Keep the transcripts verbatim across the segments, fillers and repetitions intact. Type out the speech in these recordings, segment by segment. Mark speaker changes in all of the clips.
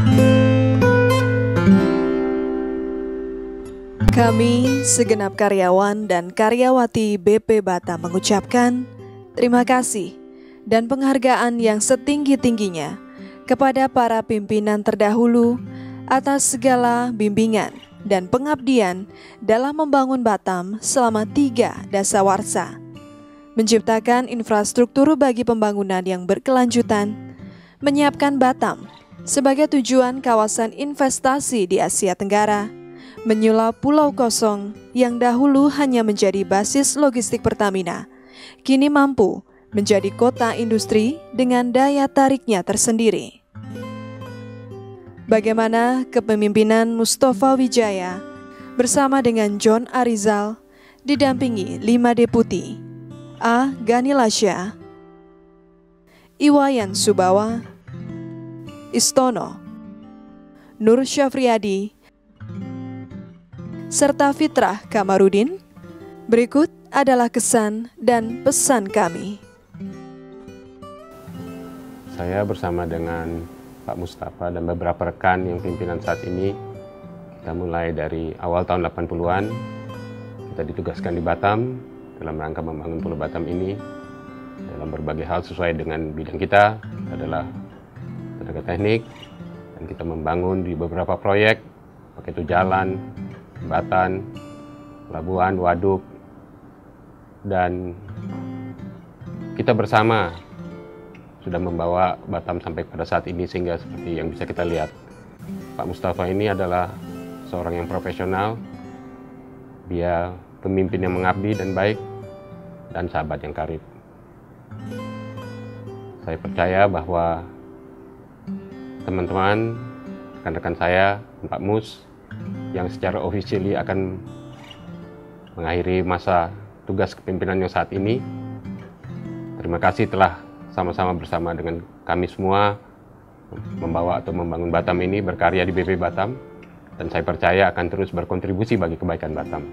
Speaker 1: Kami, segenap karyawan dan karyawati B P Batam mengucapkan terima kasih dan penghargaan yang setinggi-tingginya kepada para pimpinan terdahulu atas segala bimbingan dan pengabdian dalam membangun Batam selama tiga dasawarsa, menciptakan infrastruktur bagi pembangunan yang berkelanjutan, menyiapkan Batam sebagai tujuan kawasan investasi di Asia Tenggara, menyulap pulau kosong yang dahulu hanya menjadi basis logistik Pertamina, kini mampu menjadi kota industri dengan daya tariknya tersendiri. Bagaimana kepemimpinan Mustafa Wijaya bersama dengan John Arizal didampingi lima deputi, A. Ganilasya, Iwayan Subawa, Istono, Nur Syafriadi, serta Fitrah Kamarudin. Berikut adalah kesan dan pesan kami.
Speaker 2: Saya bersama dengan Pak Mustafa dan beberapa rekan yang pimpinan saat ini, kita mulai dari awal tahun delapan puluhan, kita ditugaskan di Batam dalam rangka membangun Pulau Batam ini dalam berbagai hal sesuai dengan bidang kita, adalah tenaga teknik, dan kita membangun di beberapa proyek, pakai itu jalan, jembatan, pelabuhan, waduk, dan kita bersama sudah membawa Batam sampai pada saat ini sehingga seperti yang bisa kita lihat. Pak Mustafa ini adalah seorang yang profesional, dia pemimpin yang mengabdi dan baik, dan sahabat yang karib. Saya percaya bahwa teman-teman, rekan-rekan saya, Pak Mus, yang secara officially akan mengakhiri masa tugas kepimpinan yang saat ini. Terima kasih telah sama-sama bersama dengan kami semua membawa atau membangun Batam ini, berkarya di B P Batam, dan saya percaya akan terus berkontribusi bagi kebaikan Batam.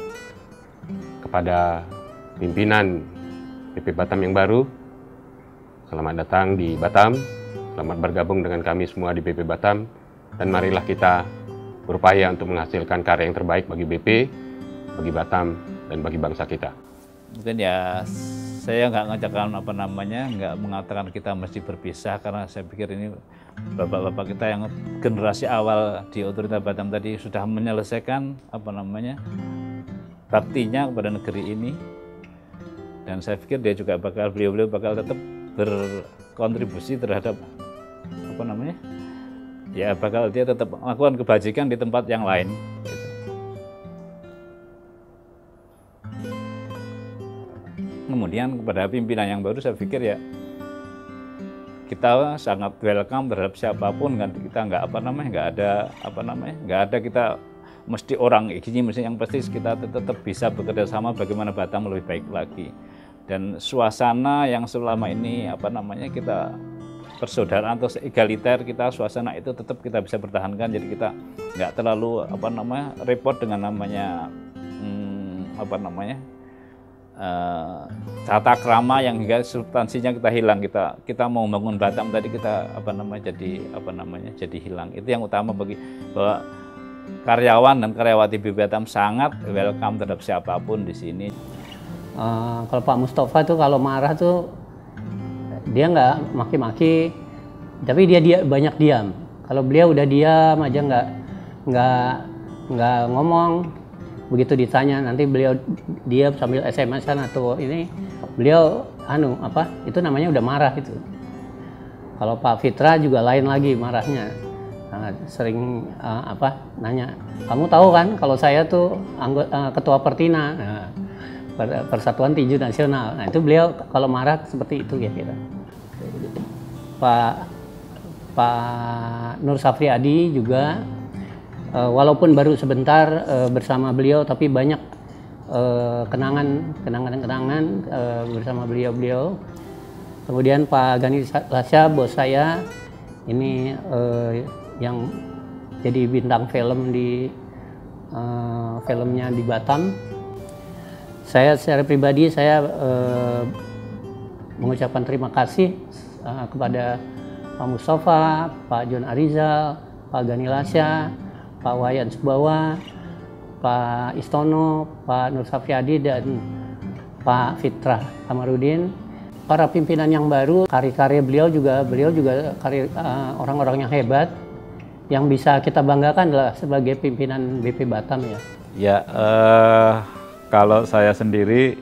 Speaker 2: Kepada pimpinan B P Batam yang baru, selamat datang di Batam, selamat bergabung dengan kami semua di B P Batam, dan marilah kita berupaya untuk menghasilkan karya yang terbaik bagi B P, bagi Batam, dan bagi bangsa kita.
Speaker 3: Mungkin ya saya nggak ngajakan apa namanya, nggak mengatakan kita mesti berpisah, karena saya pikir ini bapak-bapak kita yang generasi awal di Otorita Batam tadi sudah menyelesaikan apa namanya baktinya kepada negeri ini, dan saya pikir dia juga bakal beliau-beliau bakal tetap berkontribusi terhadap apa namanya. Ya bakal dia tetap melakukan kebajikan di tempat yang lain. Gitu. Kemudian kepada pimpinan yang baru, saya pikir ya kita sangat welcome terhadap siapapun, kan kita nggak apa namanya nggak ada apa namanya nggak ada kita mesti orang ini, mesti yang pasti kita tetap bisa bekerja sama bagaimana Batam lebih baik lagi, dan suasana yang selama ini apa namanya kita persaudaraan atau egaliter, kita suasana itu tetap kita bisa pertahankan. Jadi kita nggak terlalu apa namanya repot dengan namanya hmm, apa namanya uh, tata krama yang hingga substansinya kita hilang. Kita kita mau membangun Batam tadi kita apa namanya jadi apa namanya jadi hilang. Itu yang utama bagi bahwa karyawan dan karyawati B P Batam sangat welcome terhadap siapapun di sini.
Speaker 4: Uh, kalau Pak Mustafa tuh kalau marah tuh dia nggak maki-maki, tapi dia dia banyak diam. Kalau beliau udah diam aja, nggak nggak nggak ngomong. Begitu ditanya nanti beliau diam sambil S M S-an atau ini, beliau anu apa itu namanya udah marah itu. Kalau Pak Fitra juga lain lagi marahnya. Nah, sering uh, apa nanya, kamu tahu kan kalau saya tuh anggota uh, ketua Pertina. Nah, Persatuan Tinju Nasional. Nah itu beliau kalau marah seperti itu ya kira. Pak Pak Nur Syafriadi juga uh, walaupun baru sebentar uh, bersama beliau, tapi banyak uh, kenangan kenangan kenangan uh, bersama beliau-beliau. Kemudian Pak Gani Lasya, bos saya ini uh, yang jadi bintang film di uh, filmnya di Batam. Saya secara pribadi saya eh, mengucapkan terima kasih uh, kepada Pak Mustafa, Pak John Arizal, Pak Gani Lasya, Pak Wayan Subawa, Pak Istono, Pak Nur Safyadi, dan Pak Fitrah Kamarudin. Para pimpinan yang baru, karya-karya beliau juga, beliau juga karya uh, orang-orang yang hebat, yang bisa kita banggakan adalah sebagai pimpinan B P Batam ya.
Speaker 3: Ya, uh, kalau saya sendiri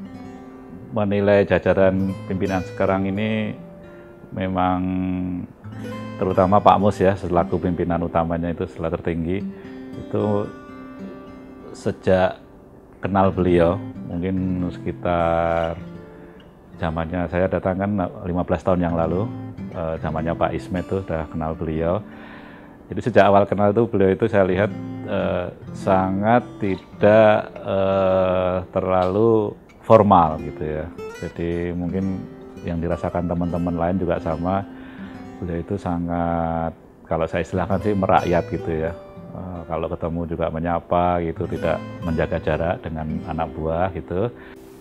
Speaker 3: menilai jajaran pimpinan sekarang ini memang terutama Pak Mus ya, selaku pimpinan utamanya itu setelah tertinggi, itu sejak kenal beliau, mungkin sekitar zamannya saya datang kan lima belas tahun yang lalu, eh, zamannya Pak Ismet tuh udah kenal beliau. Jadi sejak awal kenal itu beliau itu saya lihat eh, sangat tidak eh, terlalu formal gitu ya. Jadi mungkin yang dirasakan teman-teman lain juga sama, beliau itu sangat, kalau saya istilahkan sih merakyat gitu ya. Eh, kalau ketemu juga menyapa gitu, tidak menjaga jarak dengan anak buah gitu.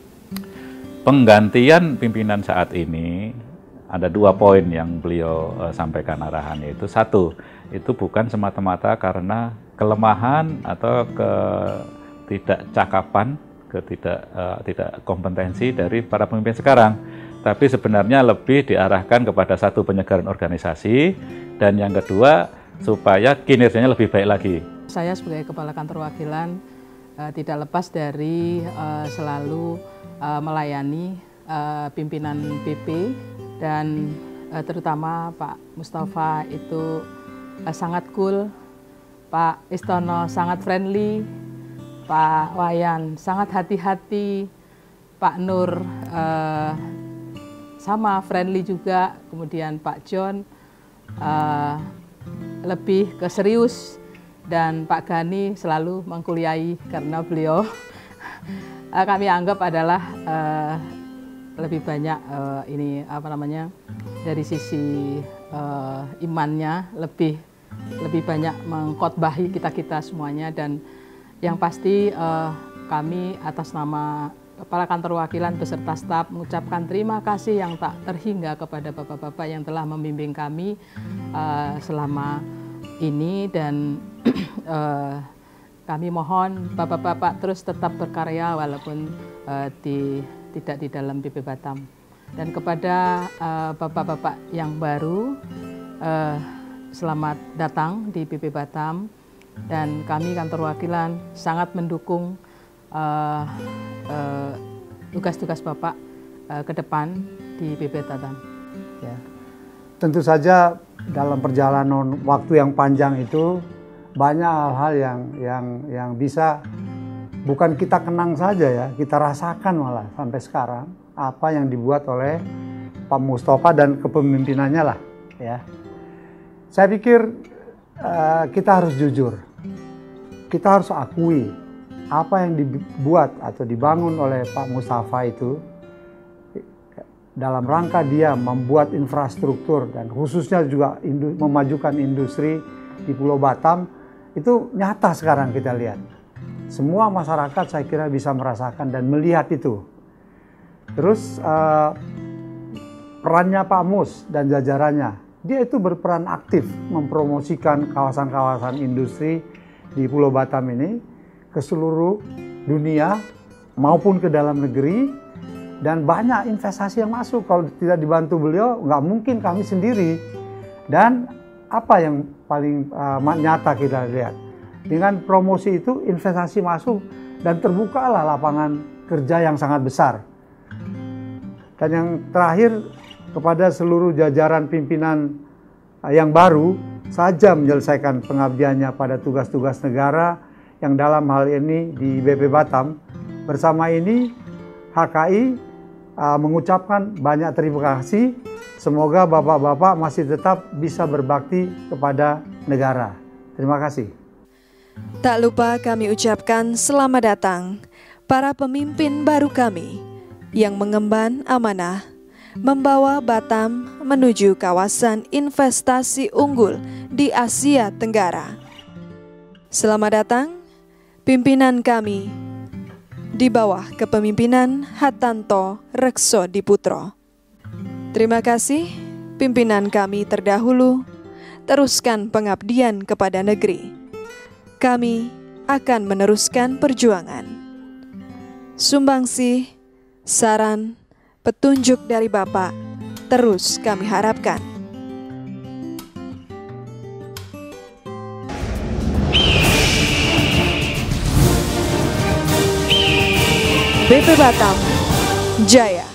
Speaker 3: Penggantian pimpinan saat ini ada dua poin yang beliau uh, sampaikan arahannya. Itu satu, itu bukan semata-mata karena kelemahan atau ketidakcakapan, ketidak uh, tidak kompetensi dari para pemimpin sekarang, tapi sebenarnya lebih diarahkan kepada satu, penyegaran organisasi, dan yang kedua supaya kinerjanya lebih baik lagi.
Speaker 5: Saya sebagai Kepala Kantor Wakilan uh, tidak lepas dari uh, selalu Uh, melayani uh, pimpinan B P, dan uh, terutama Pak Mustafa itu uh, sangat cool, Pak Istono sangat friendly, Pak Wayan sangat hati-hati, Pak Nur uh, sama friendly juga, kemudian Pak John uh, lebih ke serius, dan Pak Gani selalu mengkuliahi karena beliau Uh, kami anggap adalah uh, lebih banyak uh, ini apa namanya dari sisi uh, imannya, lebih lebih banyak mengkhotbahi kita kita semuanya, dan yang pasti uh, kami atas nama Kepala Kantor Wakilan beserta staf mengucapkan terima kasih yang tak terhingga kepada bapak-bapak yang telah membimbing kami uh, selama ini, dan uh, kami mohon bapak-bapak terus tetap berkarya walaupun uh, di, tidak di dalam B P Batam. Dan kepada bapak-bapak uh, yang baru, uh, selamat datang di B P Batam. Dan kami Kantor Wakilan sangat mendukung tugas-tugas uh, uh, Bapak uh, ke depan di B P Batam.
Speaker 6: Ya. Tentu saja dalam perjalanan waktu yang panjang itu banyak hal-hal yang yang yang bisa bukan kita kenang saja ya, kita rasakan malah sampai sekarang apa yang dibuat oleh Pak Mustafa dan kepemimpinannya lah ya. Saya pikir uh, kita harus jujur, kita harus akui apa yang dibuat atau dibangun oleh Pak Mustafa itu dalam rangka dia membuat infrastruktur dan khususnya juga indu, memajukan industri di Pulau Batam. Itu nyata sekarang kita lihat. Semua masyarakat saya kira bisa merasakan dan melihat itu. Terus uh, perannya Pak Mus dan jajarannya, dia itu berperan aktif mempromosikan kawasan-kawasan industri di Pulau Batam ini ke seluruh dunia maupun ke dalam negeri, dan banyak investasi yang masuk. Kalau tidak dibantu beliau, nggak mungkin kami sendiri. Dan apa yang paling uh, nyata kita lihat, dengan promosi itu investasi masuk dan terbukalah lapangan kerja yang sangat besar. Dan yang terakhir, kepada seluruh jajaran pimpinan uh, yang baru saja menyelesaikan pengabdiannya pada tugas-tugas negara yang dalam hal ini di B P Batam. Bersama ini H K I uh, mengucapkan banyak terima kasih. Semoga bapak-bapak masih tetap bisa berbakti kepada negara. Terima kasih.
Speaker 1: Tak lupa kami ucapkan selamat datang para pemimpin baru kami yang mengemban amanah membawa Batam menuju kawasan investasi unggul di Asia Tenggara. Selamat datang pimpinan kami di bawah kepemimpinan Hattanto Rekso Diputro. Terima kasih pimpinan kami terdahulu, teruskan pengabdian kepada negeri. Kami akan meneruskan perjuangan. Sumbangsih, saran, petunjuk dari Bapak terus kami harapkan. B P Batam Jaya.